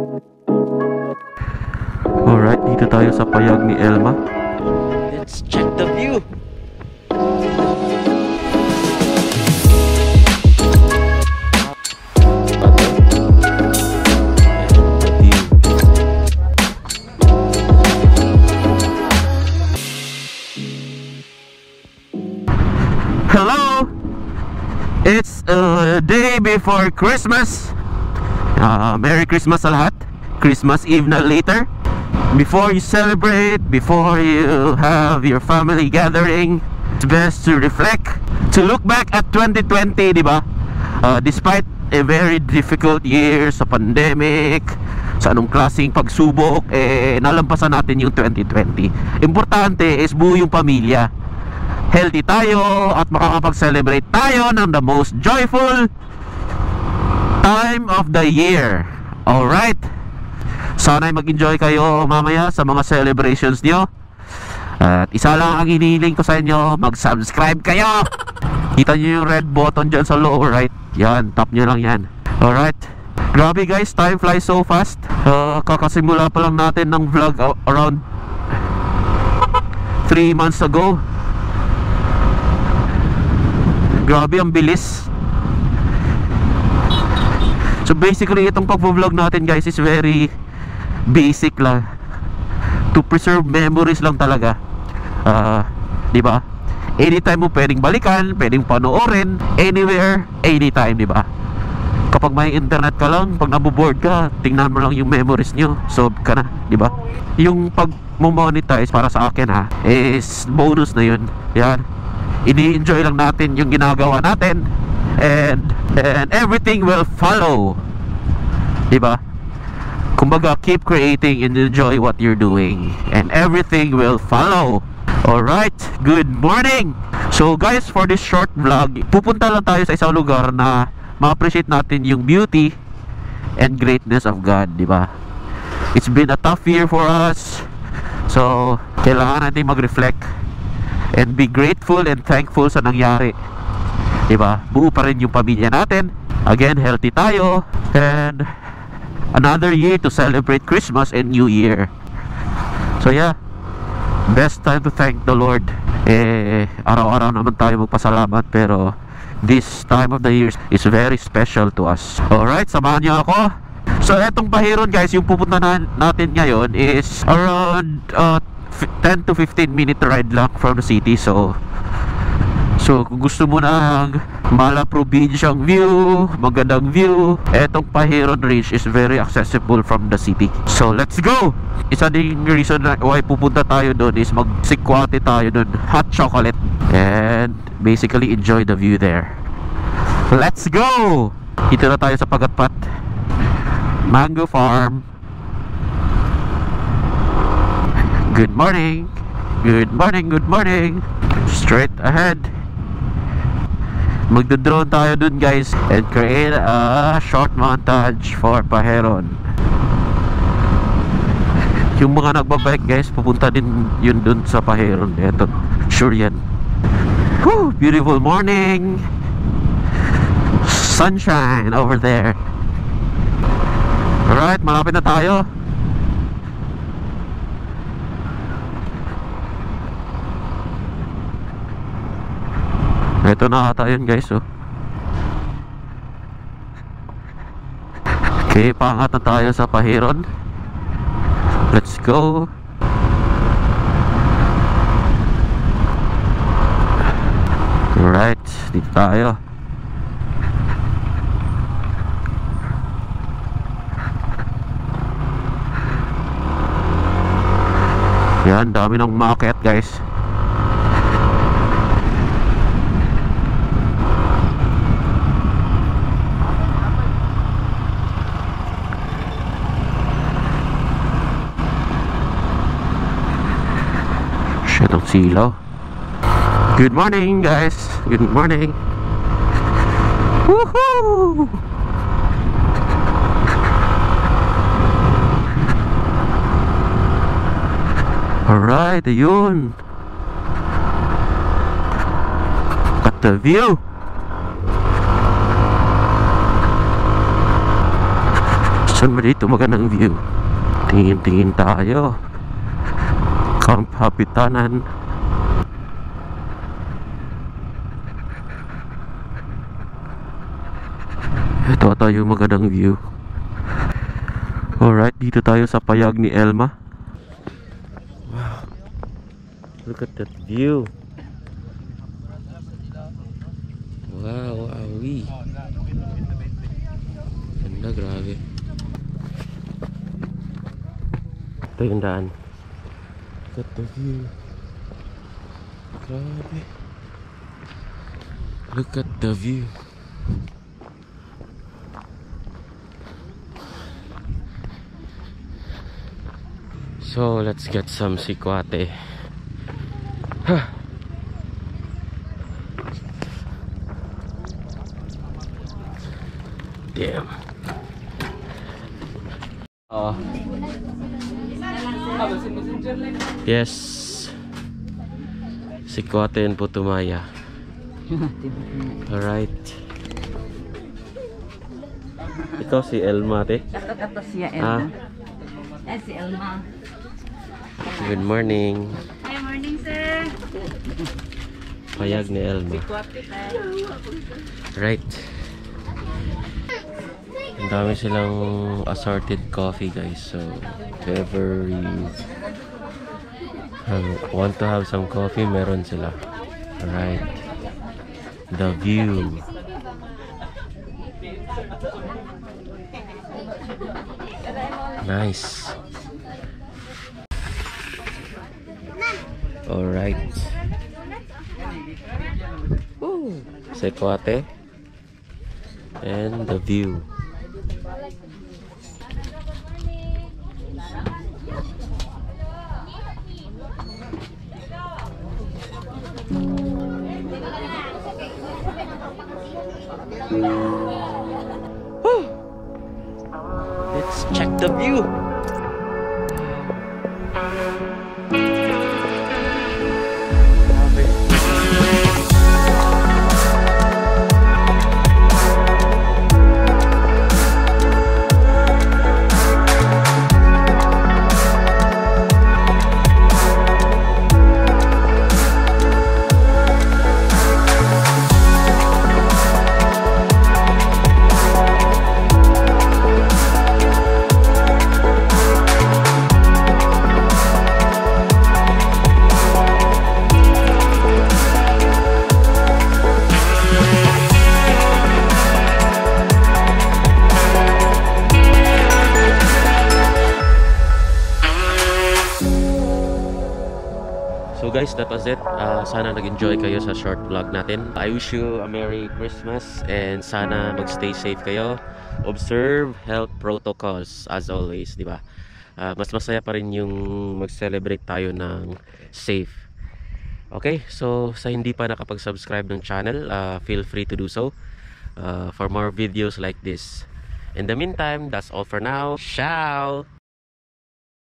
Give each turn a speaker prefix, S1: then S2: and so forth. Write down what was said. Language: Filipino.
S1: Alright, dito tayo sa payag ni Elma.
S2: Let's check the view.
S1: Hello! It's a day before Christmas. Merry Christmas sa lahat. Christmas Eve na later. Before you celebrate, before you have your family gathering, it's best to reflect, to look back at 2020, di ba? Despite a very difficult year sa pandemic, sa anong klaseng pagsubok, nalampasan natin yung 2020. Importante is buo yung pamilya. Healthy tayo at makakapag-celebrate tayo ng the most joyful time of the year. Alright? Sana'y mag-enjoy kayo mamaya sa mga celebrations nyo. At isa lang ang hinihiling ko sa inyo, mag-subscribe kayo. Kita nyo yung red button dyan sa lower right. Yan, tap nyo lang yan. Alright. Grabe guys, time flies so fast. Kakasimula pa lang natin ng vlog around 3 months ago. Grabe, ang bilis. So basically, itong pag-vlog natin guys is very basic lang, to preserve memories lang talaga. Di ba? Anytime mo pwedeng balikan, pwedeng panoorin, anywhere, anytime, di ba? Kapag may internet ka lang, pag naboboard ka, tingnan mo lang yung memories nyo, solve ka na, di ba? Yung pag mo-monetize para sa akin is bonus na yun. Yan, ini-enjoy lang natin yung ginagawa natin, and everything will follow, di ba? Kumbaga, keep creating and enjoy what you're doing, and everything will follow. Alright, good morning! So guys, for this short vlog, pupunta lang tayo sa isang lugar na ma-appreciate natin yung beauty and greatness of God, di ba? It's been a tough year for us, so kailangan natin mag-reflect and be grateful and thankful sa nangyari, di ba? Buo pa rin yung pamilya natin. Again, healthy tayo, and another year to celebrate Christmas and New Year. So yeah, best time to thank the Lord. Araw-araw naman tayo magpasalamat, pero this time of the year is very special to us. Alright, samahan niyo ako. So etong Pahiron guys, yung pupunta natin ngayon is around 10 to 15 minute ride lang from the city. So kung gusto mo ng mala probinsyang view, magandang view, etong Pahiron Ridge is very accessible from the city. So let's go! Isa ding reason why pupunta tayo doon is mag-sikwate tayo doon, hot chocolate, and basically enjoy the view there. Let's go! Dito na tayo sa Pagatpat Mango Farm. Good morning! Good morning, good morning! Straight ahead, magdodrone tayo dun guys and create a short montage for Pahiron. Yung mga nagbabike guys, pupunta din yun dun sa Pahiron. Eto, sure yan. Whew, beautiful morning, sunshine over there. Alright, malapit na tayo. Ito na ata yun guys, oh. Okay, paangat na tayo sa Pahiron. Let's go. Alright, dito tayo. Yan, dami ng market guys. Itong silaw. Good morning guys, good morning. Woohoo! Alright, ayun. Got the view. Saan ba dito magandang view? Tingin-tingin tayo. Camp Hapitanan. Ito tayo magandang view. Alright, dito tayo sa payag ni Elma. Wow. Look at that view. Wow, awi. Ganda, grabe. Ito yung daan. Look at the view. Grabe. Look at the view. So let's get some sikwate. Huh. Damn. Yes. Sikwate and Putumaya. Alright. Ikaw si Elma, te?
S3: Kato siya, Elma. Si Elma.
S1: Good morning.
S3: Hi, morning, sir.
S1: Payag ni Elma. Right. Ang dami silang assorted coffee, guys. So, whoever you want to have some coffee, meron sila. Alright. The view. Nice. Alright. Sekwate. And the view.
S2: Let's check the view.
S1: So guys, that was it. Sana nag-enjoy kayo sa short vlog natin. I wish you a Merry Christmas and sana mag-stay safe kayo. Observe health protocols as always, di ba? Mas masaya pa rin yung mag-celebrate tayo ng safe. Okay, so sa hindi pa nakapag-subscribe ng channel, feel free to do so for more videos like this. In the meantime, that's all for now. Ciao!